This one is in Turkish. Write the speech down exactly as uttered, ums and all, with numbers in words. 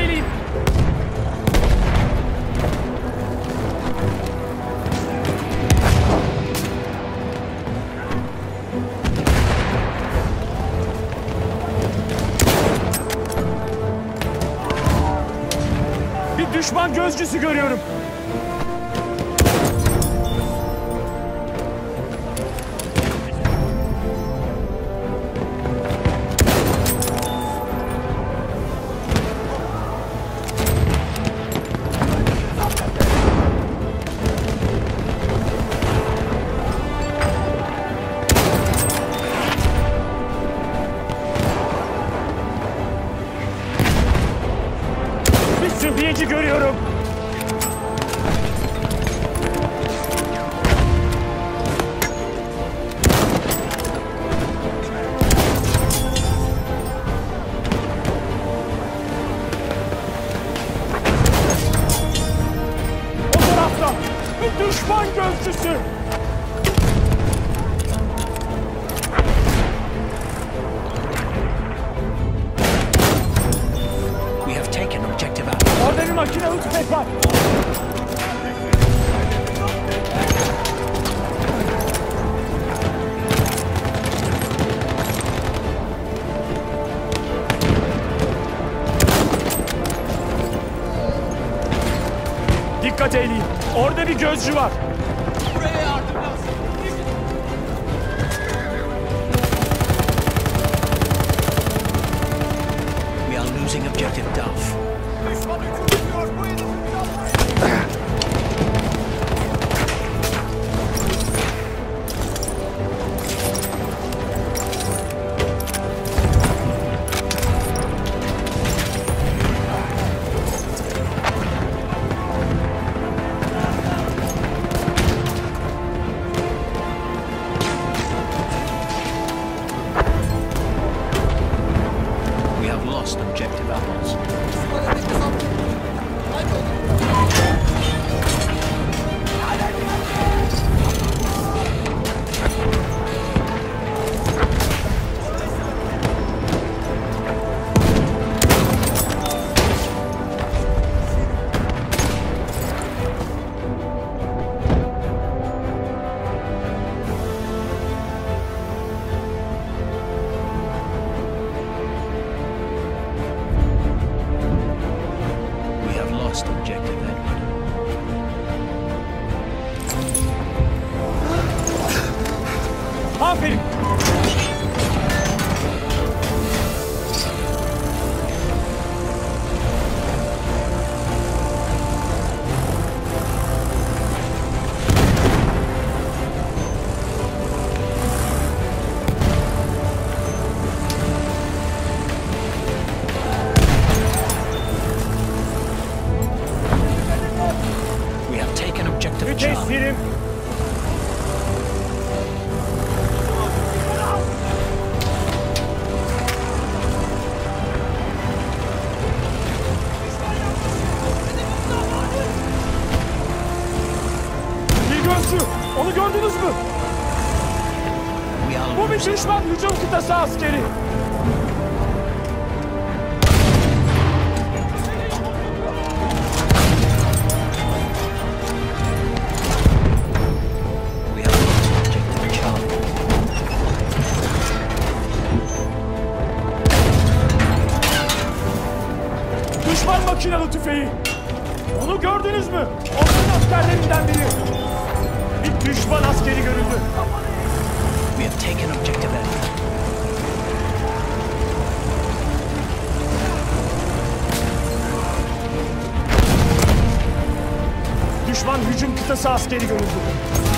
eyleyin. Bir düşman gözcüsü görüyorum. Sıhhiyeci görüyorum. O tarafta bir düşman gözcüsü. Orada bir makinalı tüfek var. Dikkat eyleyin. Orada bir gözcü var. Buraya yardım lazım. We are losing objective Duff. Düşman hücum ediyor. Bu hedefi biraz We have lost objective apples. Objective Edward. Aferin. Mütesirim. Bir gözcü. Onu gördünüz mü? Bu bir düşman hücum kıtası askeri. Düşman makinalı tüfeği. Onu gördünüz mü? Onların askerlerinden biri. Bir düşman askeri görüldü. We have taken objective Edward. Düşman hücum kıtası askeri görüldü.